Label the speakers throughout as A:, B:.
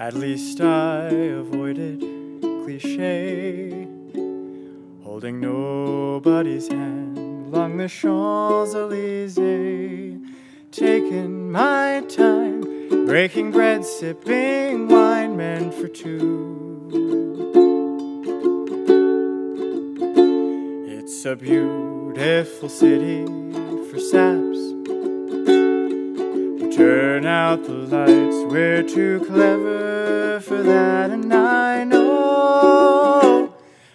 A: At least I avoided cliché, holding nobody's hand along the Champs-Elysees, taking my time, breaking bread, sipping wine meant for two. It's a beautiful city for saps to turn out the lights. We're too clever for that, and I know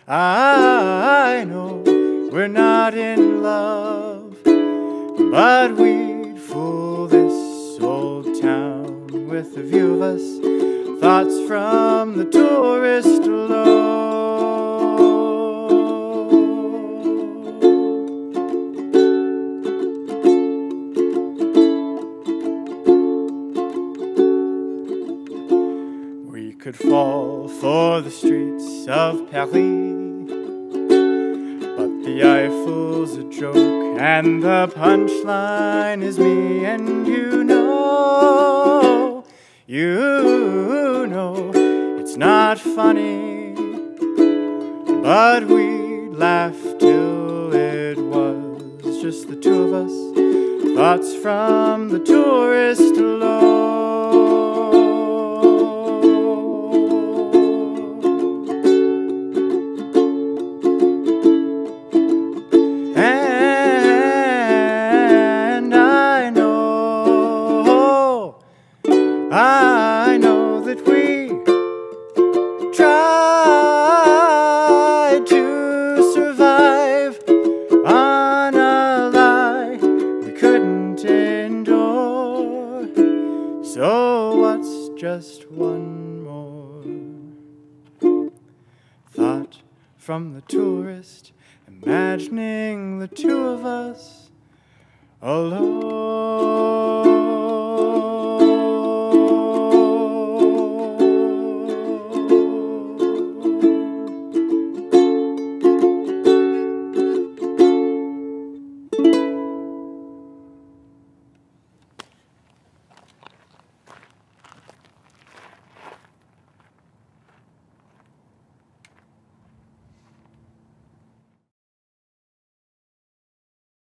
A: we're not in love, but we'd fool this old town with a view of us, thoughts from the tourist alone. We could fall for the streets of Paris, but the Eiffel's a joke, and the punchline is me. And you know, it's not funny, but we'd laugh till it was just the two of us, thoughts from the tourist alone. I know that we tried to survive on a lie we couldn't endure. So what's just one more thought from the tourist, imagining the two of us alone?